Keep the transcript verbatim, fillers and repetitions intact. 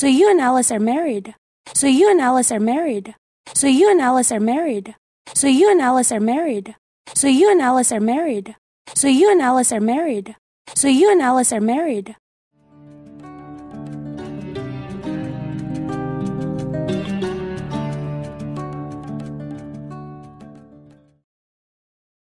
So you and Alice are married. So you and Alice are married. So you and Alice are married. So you and Alice are married. So you and Alice are married. So you and Alice are married. So you and Alice are married.